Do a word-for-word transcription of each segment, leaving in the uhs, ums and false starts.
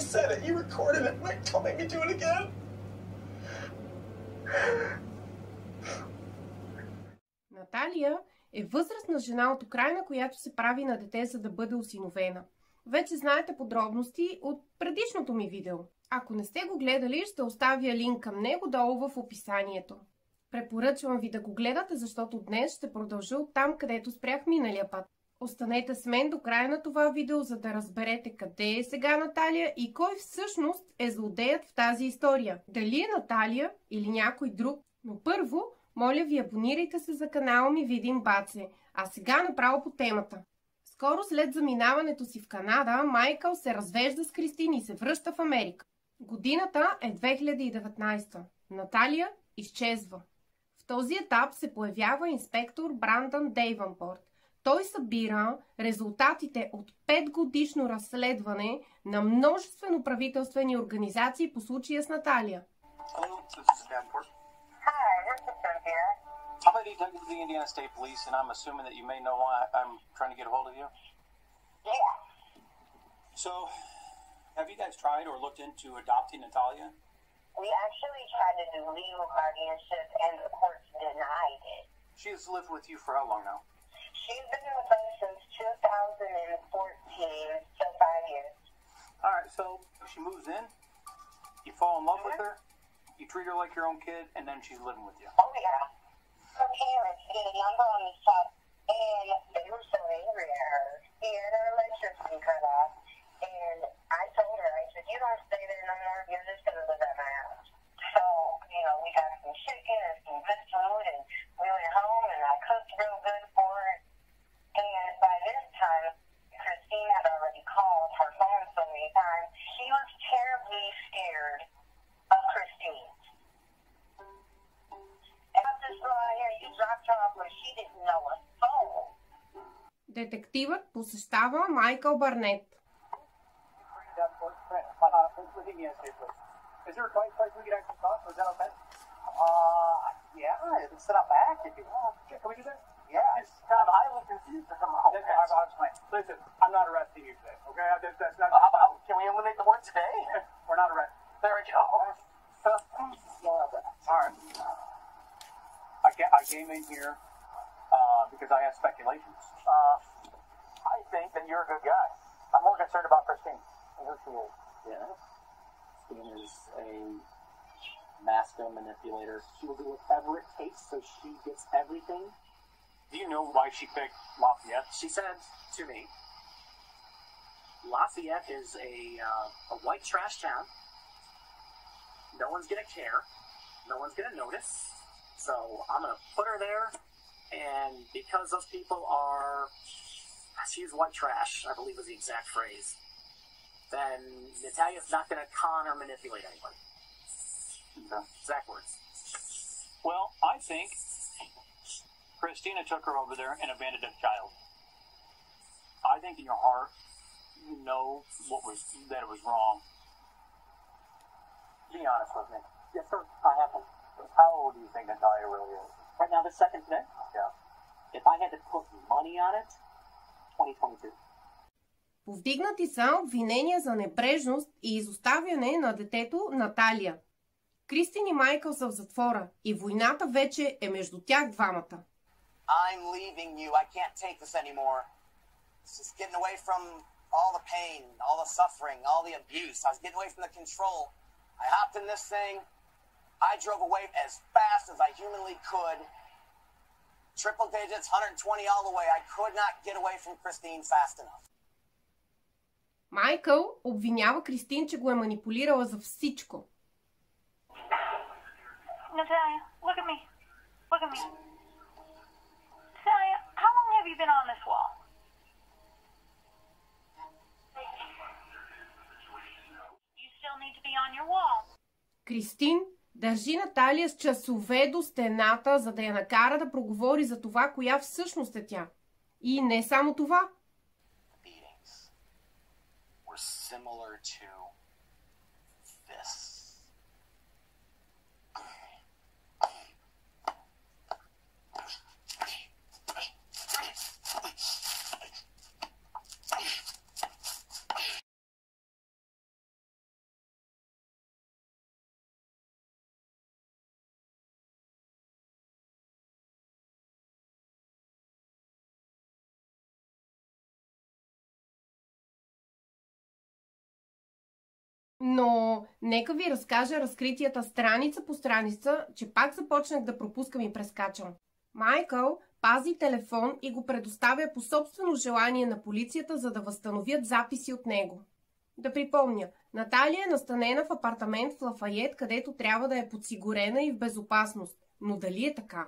said it. You recorded it. Mike, don't make me do it again. Наталия е възрастна жена от Украйна, която се прави на дете, за да бъде осиновена. Вече знаете подробности от предишното ми видео. Ако не сте го гледали, ще оставя линк към него долу в описанието. Препоръчвам ви да го гледате, защото днес ще продължа от там, където спрях миналия път. Останете с мен до края на това видео, за да разберете къде е сега Наталия и кой всъщност е злодеят в тази история. Дали е Наталия или някой друг. Но първо, моля ви, абонирайте се за канала ми Видим Баце. А сега направо по темата. Скоро след заминаването си в Канада, Майкъл се развежда с Кристин и се връща в Америка. Годината е две хиляди и деветнадесета. Наталия изчезва. В този етап се появява инспектор Брандън Дейвънпорт. Той събира резултатите от петгодишно разследване на множествено правителствени организации по случая с Наталия. I'm a detective of the Indiana State Police, and I'm assuming that you may know why I'm trying to get a hold of you. Yeah. So, have you guys tried or looked into adopting Natalia? We actually tried to do legal guardianship, and the courts denied it. She has lived with you for how long now? She's been with us since two thousand fourteen, so five years. All right, so she moves in, you fall in love mm-hmm. with her, you treat her like your own kid, and then she's living with you. Oh, yeah. Her parents did a number on the spot, and they were so angry at her. He had her electricity cut off, and I told her, I said, you don't stay there no more, you're just going to live at my house. So, you know, we got some chicken and some good food, and we went home, and I cooked real good for her. And by this time, Christine had already called her phone so many times. She was terribly scared of Christine. Детективът посещава Майкъл Барнет. I came in here uh, because I have speculations. Uh, I think that you're a good guy. I'm more concerned about Christine and who she is. Yes. Christine is a master manipulator. She will do whatever it takes so she gets everything. Do you know why she picked Lafayette? She said to me, Lafayette is a, uh, a white trash town. No one's going to care. No one's going to notice. So I'm going to put her there, and because those people are, she used white trash, I believe was the exact phrase, then Natalia's not going to con or manipulate anybody. Okay. Exact words. Well, I think Christina took her over there and abandoned a child. I think in your heart, you know what was that it was wrong. Be honest with me. Yes, sir. I haven't. How old do you think Natalia really is? Right now, the second today? Yeah. If I had to put money on it, twenty twenty-two. Повдигнати са обвинения за небрежност и изоставяне на детето Наталия. Кристин и Майкъл са в затвора и войната вече е между тях двамата. I'm leaving you. I can't take this anymore. It's just getting away from all the pain, all the suffering, all the abuse. I was getting away from the control. I hopped in this thing. I drove away as fast as I humanly could. Triple digits, one hundred twenty all the way. I could not get away from Christine fast enough. Майкъл обвинява Кристин, че го е манипулирала за всичко. Natalia, look at me. Look at me. Natalia, how long have you been on this wall? You still need to be on your wall. Кристин държи Наталия с часове до стената, за да я накара да проговори за това, коя всъщност е тя. И не само това. Similar to Но нека ви разкажа разкритията страница по страница, че пак започнах да пропускам и прескачам. Майкъл пази телефон и го предоставя по собствено желание на полицията, за да възстановят записи от него. Да припомня, Наталия е настанена в апартамент в Лафайет, където трябва да е подсигурена и в безопасност. Но дали е така?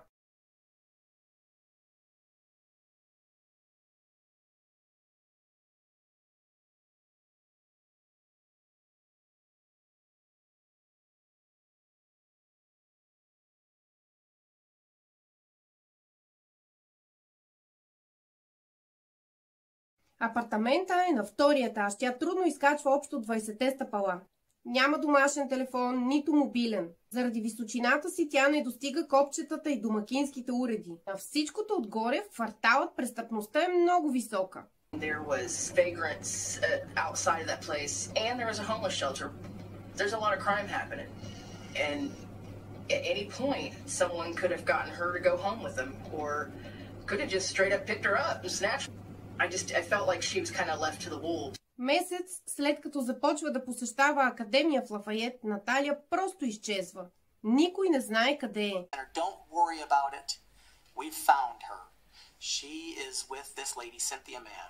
Апартамента е на втория етаж. Тя трудно изкачва общо двайсетте стъпала. Няма домашен телефон, нито мобилен. Заради височината си тя не достига копчетата и домакинските уреди. На всичкото отгоре кварталът престъпността е много висока. There was vagrants uh, outside of that place, and there was a homeless shelter. There's a lot of crime happening, and at any point, someone could have gotten her to go home with them, or could have just straight up picked her up and snatched her. I just I felt like she was kind of left to the wolves. Месец след като започва да посещава академия в Лафайет, Наталия просто изчезва. Никой не знае къде е. Don't worry about it. We found her. She is with this lady, Cynthia Mann.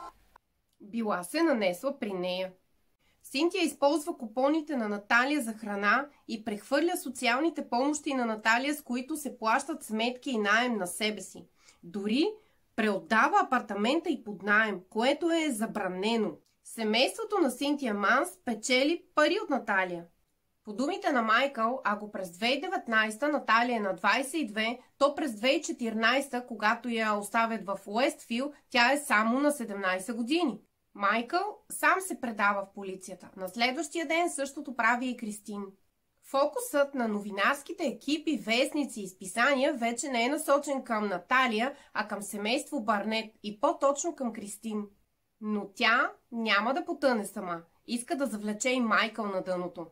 Била се нанесла при нея. Синтия използва купоните на Наталия за храна и прехвърля социалните помощи на Наталия, с които се плащат сметки и наем на себе си. Дори преотдава апартамента и под наем, което е забранено. Семейството на Синтия Манс печели пари от Наталия. По думите на Майкъл, ако през две хиляди и деветнадесета Наталия е на двайсет и две, то през две хиляди и четиринадесета, когато я оставят в Уестфил, тя е само на седемнадесет години. Майкъл сам се предава в полицията. На следващия ден същото прави и Кристин. Фокусът на новинарските екипи, вестници и списания вече не е насочен към Наталия, а към семейство Барнет и по-точно към Кристин. Но тя няма да потъне сама. Иска да завлече и Майкъл на дъното.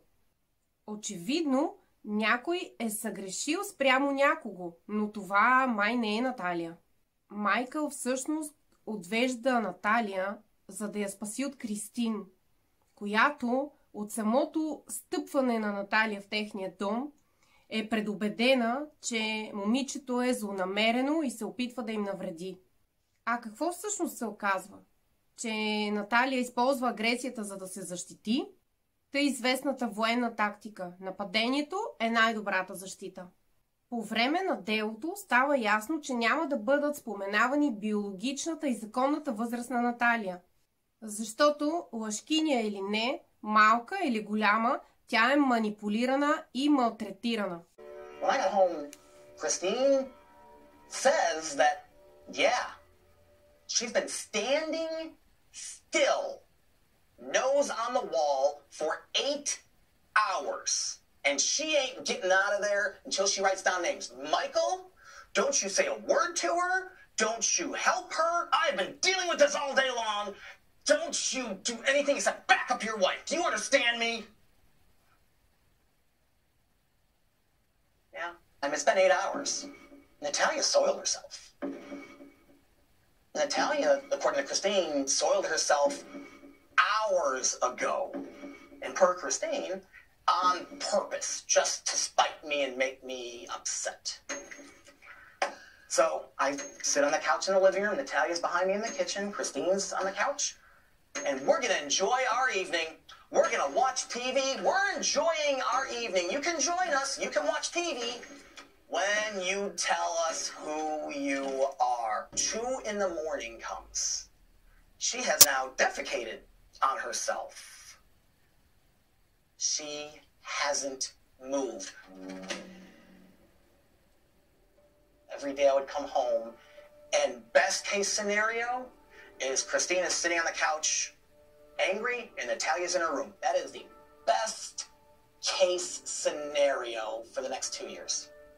Очевидно, някой е съгрешил спрямо някого, но това май не е Наталия. Майкъл всъщност отвежда Наталия, за да я спаси от Кристин, която от самото стъпване на Наталия в техния дом е предубедена, че момичето е злонамерено и се опитва да им навреди. А какво всъщност се оказва? Че Наталия използва агресията, за да се защити? Тъй известната военна тактика. Нападението е най-добрата защита. По време на делото става ясно, че няма да бъдат споменавани биологичната и законната възраст на Наталия. Защото, лъжкиня или не, малка или голяма, тя е манипулирана и малтретирана. When I got home, Christine says that, yeah, she's been standing still, nose on the wall for eight hours. And she ain't getting out of there until she writes down names. Michael, don't you say a word to her. Don't you help her. I've been dealing with this all day long. Don't you do anything except back up your wife. Do you understand me? Yeah. I mean, it's been eight hours. Natalia soiled herself. Natalia, according to Christine, soiled herself hours ago. And per Christine, on purpose, just to spite me and make me upset. So I sit on the couch in the living room. Natalia's behind me in the kitchen. Christine's on the couch. And we're going to enjoy our evening. We're going to watch T V. We're enjoying our evening. You can join us. You can watch T V when you tell us who you are. Two in the morning comes. She has now defecated on herself. She hasn't moved. Every day I would come home, and best case scenario is Christine is sitting on the couch, angry, and Natalia's in her room. That is the best case scenario for the next two years.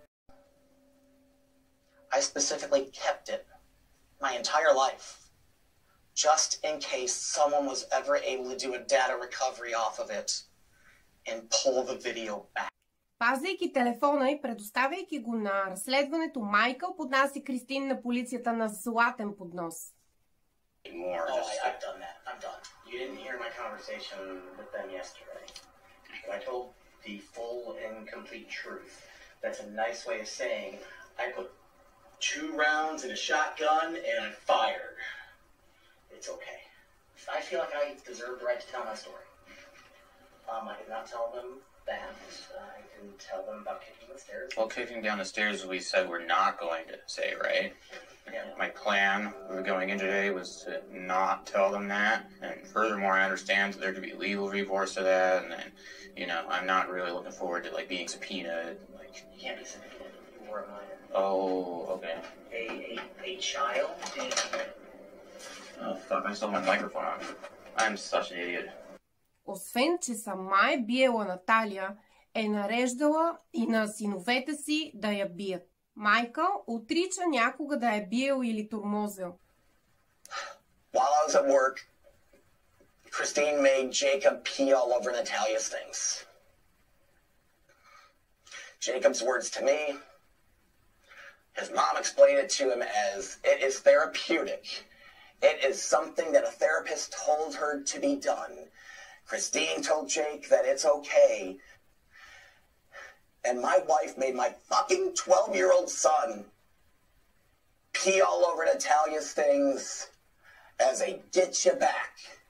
I specifically kept it my entire life, just in case someone was ever able to do a data recovery off of it and pull the video back. Пазейки телефона и предоставяйки го на разследването, Майкъл поднася Кристин на полицията на златен поднос. More. Oh, I, I've done that. I'm done. You You didn't hear my conversation with them yesterday. I told the full and complete truth. That's a nice way of saying I put two rounds in a shotgun and I fired. It's okay. I feel like I deserve the right to tell my story. Um, I did not tell them that. I didn't tell them about kicking the stairs. Well, kicking down the stairs, we said we're not going to say, right? Yeah. My plan going in today was to not tell them that. And furthermore, I understand that there could be legal recourse to that. And then, you know, I'm not really looking forward to, like, being subpoenaed. Like, You can't be subpoenaed. You were a minor. oh, okay. A, a, a child? Oh, fuck, I still have my microphone on. I'm such an idiot. Освен, че сама е биела Наталия, е нареждала и на синовете си да я бият. Майкъл отрича някога да е биел или тормозил. While I was at work, Christine made Jacob pee all over Natalia's things. Jacob's words to me, his mom explained it to him as, it is therapeutic. It is something that a therapist told her to be done. Christine told Jake that it's okay. And my wife made my fucking twelve-year-old son pee all over Natalia's things as a get you back.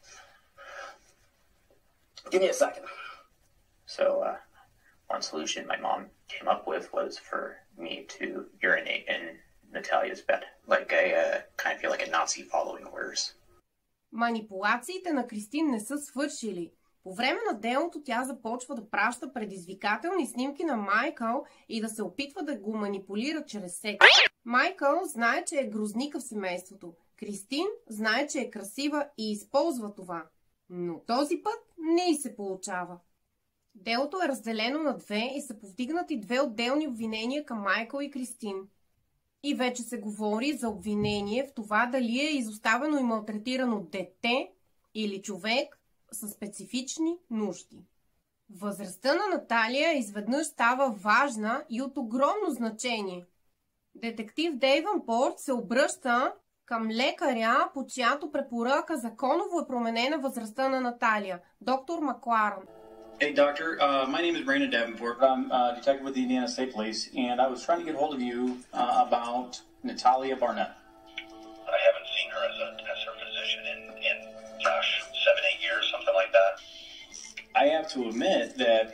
Give me a second. So, uh, one solution my mom came up with was for me to urinate in Natalia's bed. Like, I uh, kind of feel like a Nazi following orders. Манипулациите на Кристин не са свършили. По време на делото тя започва да праща предизвикателни снимки на Майкъл и да се опитва да го манипулира чрез секс. Майкъл знае, че е грозника в семейството. Кристин знае, че е красива и използва това. Но този път не й се получава. Делото е разделено на две и са повдигнати две отделни обвинения към Майкъл и Кристин. И вече се говори за обвинение в това дали е изоставено и малтретирано дете или човек със специфични нужди. Възрастта на Наталия изведнъж става важна и от огромно значение. Детектив Дейвън Порт се обръща към лекаря, по чиято препоръка законово е променена възрастта на Наталия, доктор Макларен. Hey, doctor. Uh, my name is Brandon Davenport. I'm a uh, detective with the Indiana State Police, and I was trying to get hold of you uh, about Natalia Barnett. I haven't seen her as, a, as her physician in, in, gosh, seven, eight years, something like that. I have to admit that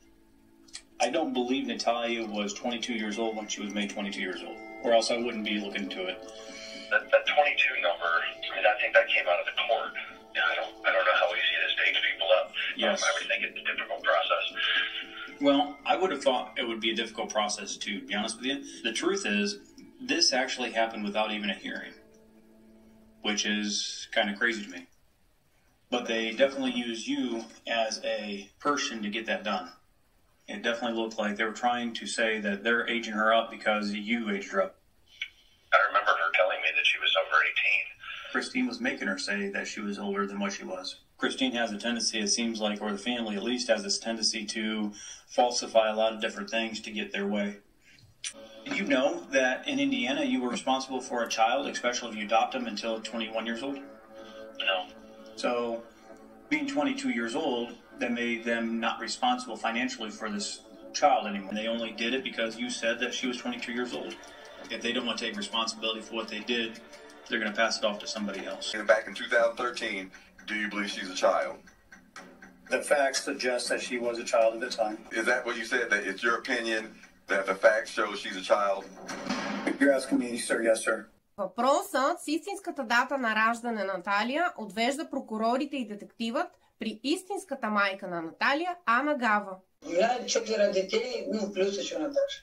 I don't believe Natalia was twenty-two years old when she was made twenty-two years old, or else I wouldn't be looking into it. That, that twenty-two number, I mean, I think that came out of the court. I don't, I don't know how easy it is to age people up. Yes. Um, I would think it's a difficult process. Well, I would have thought it would be a difficult process, to be honest with you. The truth is, this actually happened without even a hearing, which is kind of crazy to me. But they definitely used you as a person to get that done. It definitely looked like they were trying to say that they're aging her up because you aged her up. I remember her telling me that she was over eighteen. Christine was making her say that she was older than what she was. Christine has a tendency, it seems like, or the family at least has this tendency to falsify a lot of different things to get their way. Did you know that in Indiana you were responsible for a child, especially if you adopt them until twenty-one years old? No. So, being twenty-two years old, that made them not responsible financially for this child anymore. They only did it because you said that she was twenty-two years old. If they don't want to take responsibility for what they did, they're going to pass it off to somebody else. Back in two thousand thirteen, do you believe she's a child? The facts suggest that she was a child at the time. Is that what you said? That it's your opinion that the facts show she's a child? You're asking me, sir? Yes, sir. Въпросът с истинската дата на раждане на Наталия отвежда прокурорите и детективът при истинската майка на Наталия, Ана Гава. У меня четверо детей, ну, плюс еще Наташа.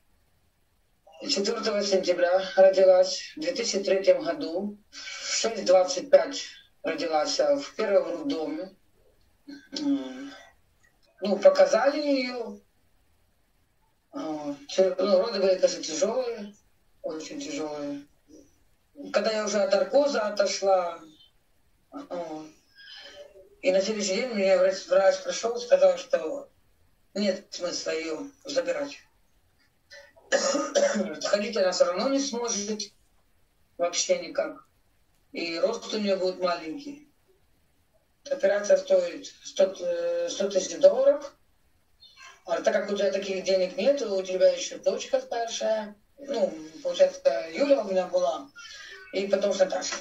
четвёртого сентября родилась в две тысячи третьем году, в шесть двадцать пять родилась в первом роддоме. Ну, показали ее. Ну, роды были, конечно, тяжелые, очень тяжелые. Когда я уже от наркоза отошла, и на следующий день мне врач пришел и сказал, что нет смысла ее забирать. Ходить она все равно не сможет, вообще никак. И рост у нее будет маленький. Операция стоит сто тысяч долларов. А так как у тебя таких денег нет, у тебя еще дочка старшая. Ну, получается, Юля у меня была. И потом Наташа.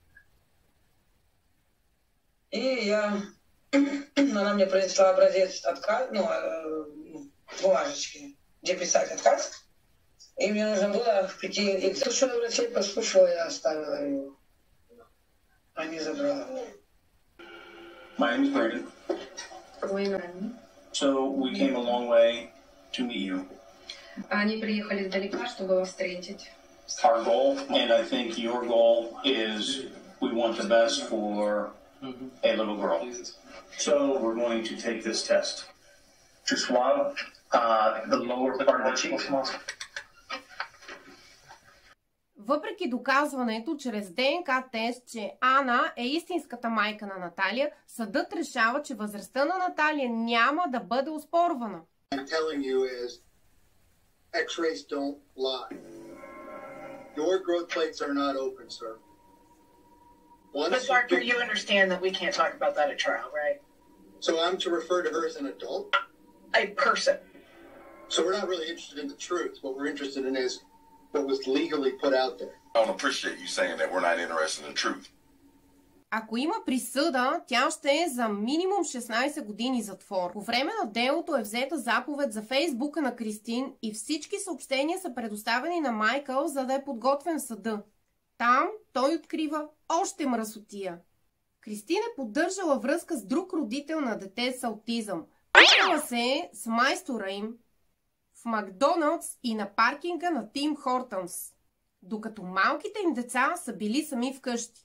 И я... Она мне принесла образец отказа, ну, бумажечки, где писать отказ. И мне нужно было прийти... Слушала врачей, послушала, я оставила ее. А не забрала. My name is Brandon. Brandon. So we came a long way to meet you. Они приехали издалека, чтобы вас встретить. Our goal, and I think your goal, is we want the best for a little girl. So we're going to take this test. To swallow uh, the lower part of the cheek. Въпреки доказването чрез ДНК тест, че Ана е истинската майка на Наталия, съдът решава, че възрастта на Наталия няма да бъде оспорвана. I'm telling you is X-rays don't lie. Your growth plates are not open, sir. Once But doctor, you, you understand that we can't talk about that at trial, right? So I'm to refer to her as an adult? A person. So we're not really interested in the truth. What we're interested in is what was legally put out there. I don't appreciate you saying that we're not interested in the truth. Ако има присъда, тя ще е за минимум шестнайсет години затвор. По време на делото е взета заповед за Фейсбука на Кристин и всички съобщения са предоставени на Майкъл, за да е подготвен в съда. Там той открива още мръсотия. Кристин е поддържала връзка с друг родител на дете с аутизъм. Пътнала се е с майстора им в Макдоналдс и на паркинга на Тим Хортънс, докато малките им деца са били сами вкъщи.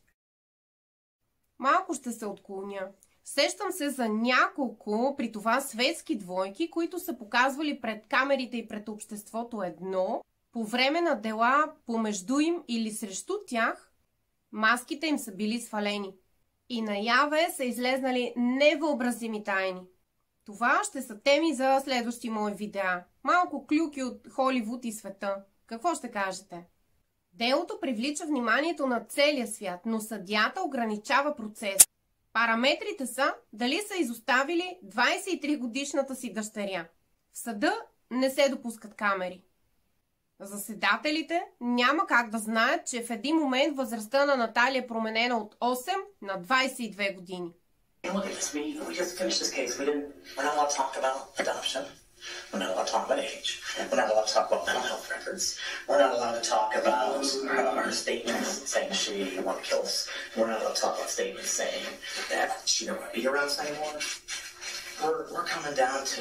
Малко ще се отклоня. Сещам се за няколко, при това светски двойки, които са показвали пред камерите и пред обществото едно, по време на дела помежду им или срещу тях, маските им са били свалени. И наяве са излезнали невъобразими тайни. Това ще са теми за следващи мои видеа. Малко клюки от Холивуд и света. Какво ще кажете? Делото привлича вниманието на целия свят, но съдията ограничава процес. Параметрите са дали са изоставили двайсет и три годишната си дъщеря. В съда не се допускат камери. Заседателите няма как да знаят, че в един момент възрастта на Наталия е променена от осем на двайсет и две години. Look at this. We, we just finished this case. We didn't. We're not allowed to talk about adoption. We're not allowed to talk about age. We're not allowed to talk about mental health records. We're not allowed to talk about uh, her statements saying she wanted to kill us. We're not allowed to talk about statements saying that she don't want to be around us anymore. We're we're coming down to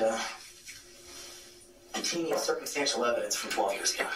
teeny circumstantial evidence from twelve years ago.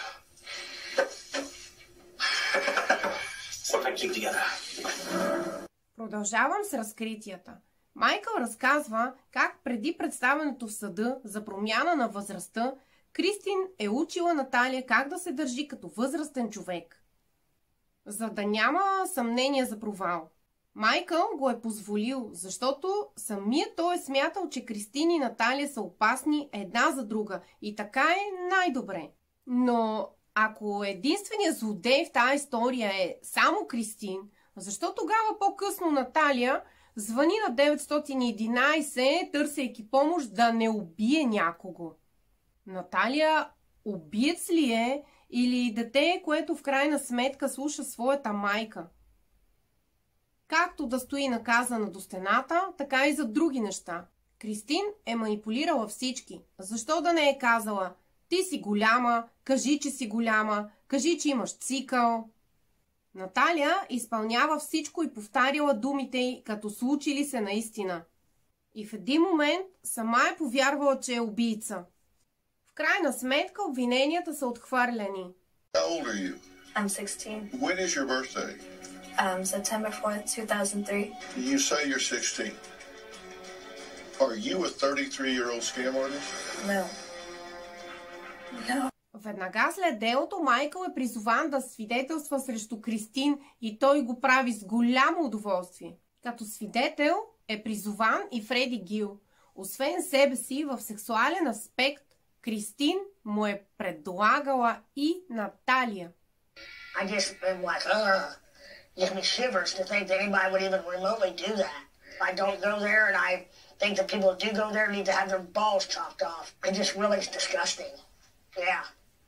So I keep together. Продължавам с разкритията. Майкъл разказва как преди представянето в съда за промяна на възрастта, Кристин е учила Наталия как да се държи като възрастен човек. За да няма съмнение за провал. Майкъл го е позволил, защото самият той е смятал, че Кристин и Наталия са опасни една за друга и така е най-добре. Но ако единственият злодей в тази история е само Кристин, защо тогава по-късно Наталия звъни на деветстотин и единайсет, търсейки помощ да не убие някого? Наталия убиец ли е или дете, което в крайна сметка слуша своята майка? Както да стои наказана до стената, така и за други неща. Кристин е манипулирала всички. Защо да не е казала: ти си голяма, кажи, че си голяма, кажи, че имаш цикъл? Наталия изпълнява всичко и повтаряла думите й, като случили се наистина. И в един момент сама е повярвала, че е убийца. В крайна сметка обвиненията са отхвърлени. How old are you? I'm sixteen. When is your birthday? Um, September fourth, two thousand three. You say you're sixteen. Are you a thirty-three-year-old scam artist? No. No. Веднага след делото Майкъл е призован да свидетелства срещу Кристин и той го прави с голямо удоволствие. Като свидетел е призован и Фреди Гил. Освен себе си, в сексуален аспект, Кристин му е предлагала и Наталия. I just been like, uh, gives me shivers to think that anybody would even remotely do that. I don't go there, and I think that people who do go there need to have their balls chopped off. It just really is disgusting. Yeah.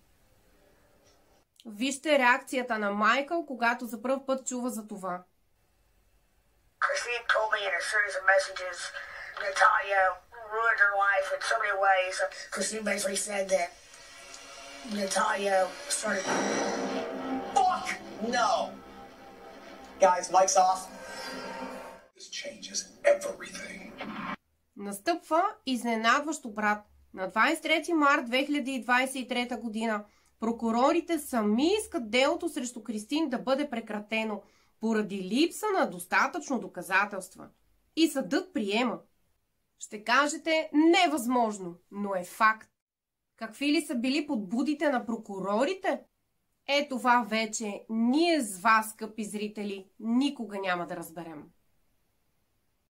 Вижте реакцията на Майкъл, когато за пръв път чува за това. Christine told me in a series of messages, Natalia ruined her life in so many ways. Christine basically said that Natalia started... Fuck! No! Guys, mic's off. This changes everything. Настъпва изненадващ обрат. На двадесет и трети март две хиляди двадесет и трета година прокурорите сами искат делото срещу Кристин да бъде прекратено поради липса на достатъчно доказателства. И съдът приема. Ще кажете, невъзможно, но е факт. Какви ли са били подбудите на прокурорите? Е, това вече ние с вас, скъпи зрители, никога няма да разберем.